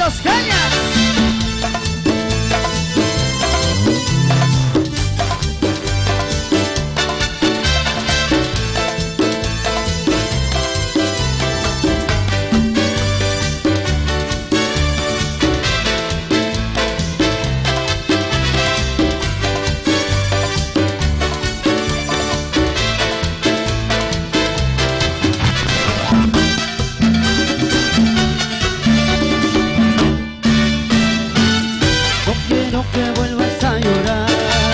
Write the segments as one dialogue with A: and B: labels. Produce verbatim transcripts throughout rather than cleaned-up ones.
A: Los Cañas.
B: Quiero que vuelvas a llorar,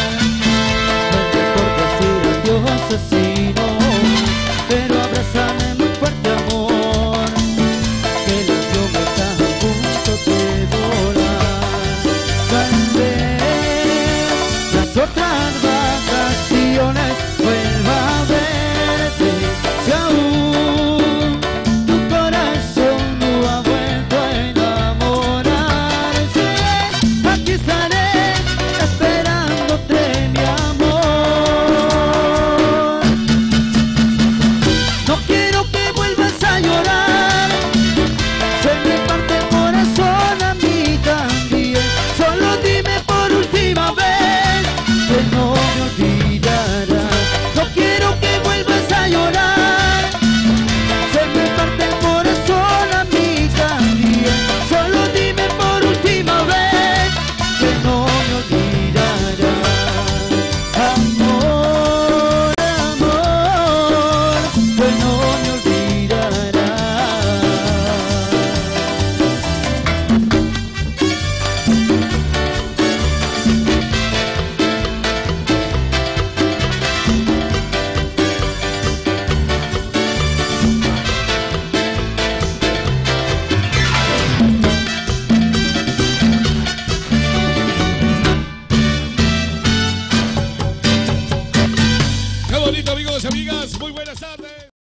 B: no me importa decir adiós asesino, pero abrázame muy fuerte amor, que el idioma está a punto de volar. Tal vez las otras vacaciones vuelva a verte, si aún tu corazón no ha vuelto a enamorarse. Aquí estaré esperándote, mi amor. No quiero que vuelvas a llorar, se me parte el corazón a mí también. Solo dime por última vez que no me olvidarás. No quiero que vuelvas a llorar, se me parte el corazón a mí también. Solo dime por última vez que no me olvidarás. Amor, amor, que no me
C: Qué bonito, amigos y amigas, muy buenas tardes.